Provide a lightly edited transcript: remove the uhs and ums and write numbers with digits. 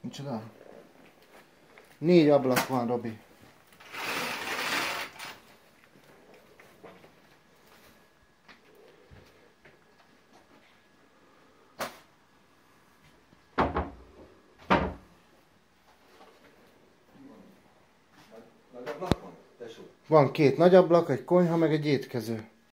Micsoda? 4 ablak van, Robi. Van 2 nagy ablak, egy konyha, meg egy étkező.